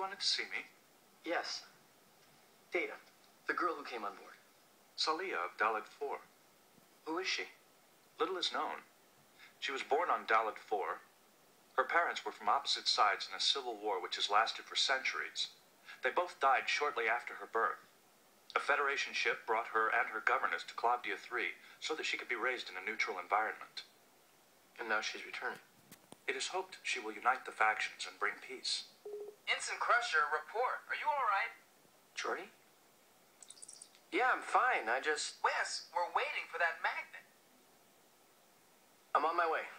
wanted to see me? Yes. Data. The girl who came on board. Salia of Dalit 4. Who is she? Little is known. She was born on Dalit 4. Her parents were from opposite sides in a civil war which has lasted for centuries. They both died shortly after her birth. A Federation ship brought her and her governess to Claudia 3 so that she could be raised in a neutral environment. And now she's returning. It is hoped she will unite the factions and bring peace. Ensign Crusher, report. Are you alright? Jordy? Yeah, I'm fine. Wes, we're waiting for that magnet. I'm on my way.